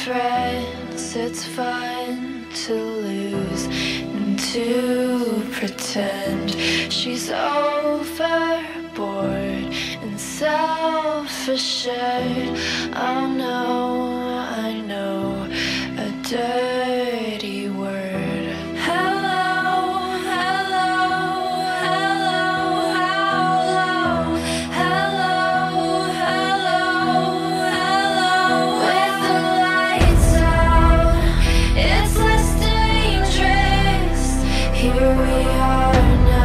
friends, it's fun to lose and to pretend she's overboard and self-assured. Oh no, I know a dirty word. Hello, hello, hello, hello, hello, hello. With the lights out, it's less dangerous. Here we are now.